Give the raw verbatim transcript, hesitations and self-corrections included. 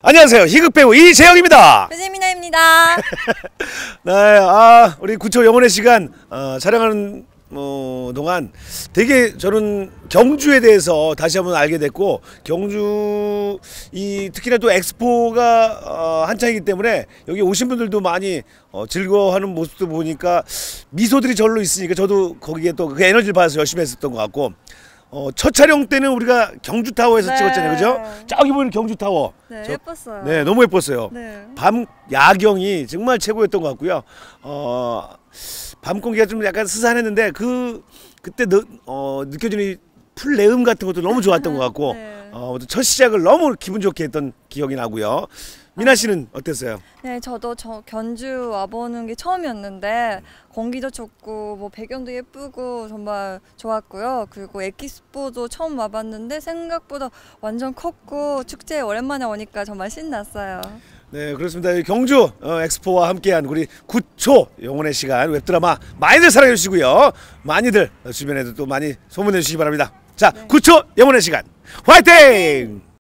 안녕하세요. 희극배우 이재영입니다. 배재민아입니다. 네, 아 우리 구초 영혼의 시간 어, 촬영하는 어, 동안 되게 저는 경주에 대해서 다시 한번 알게 됐고, 경주 이 특히나 또 엑스포가 어, 한창이기 때문에 여기 오신 분들도 많이 어, 즐거워하는 모습도 보니까 미소들이 절로 있으니까 저도 거기에 또 그 에너지를 받아서 열심히 했었던 것 같고, 어, 첫 촬영 때는 우리가 경주타워에서 네. 찍었잖아요, 그죠? 저기 보이는 경주타워. 네, 저, 예뻤어요. 네, 너무 예뻤어요. 네. 밤 야경이 정말 최고였던 것 같고요. 어, 밤 공기가 좀 약간 스산했는데 그 그때 느, 어, 느껴지는 풀 내음 같은 것도 너무 좋았던 것 같고, 네. 어, 첫 시작을 너무 기분 좋게 했던 기억이 나고요. 미나 씨는 어땠어요? 네, 저도 저 견주 와보는 게 처음이었는데 공기도 좋고 뭐 배경도 예쁘고 정말 좋았고요. 그리고 엑스포도 처음 와봤는데 생각보다 완전 컸고 축제에 오랜만에 오니까 정말 신났어요. 네, 그렇습니다. 경주 어, 엑스포와 함께한 우리 구초 영혼의 시간 웹드라마 많이들 사랑해 주시고요. 많이들 주변에도 또 많이 소문내 주시기 바랍니다. 자, 네. 구초 영혼의 시간 화이팅!